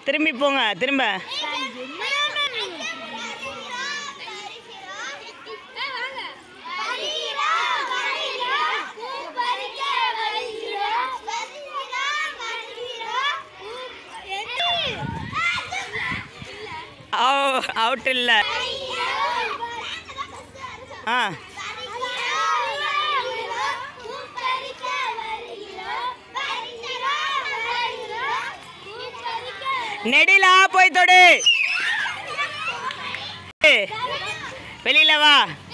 திரும்பி போங்க திரும்ப. அவுட் இல்லை. நெடிலா போய் தொடு. வெளியில வா.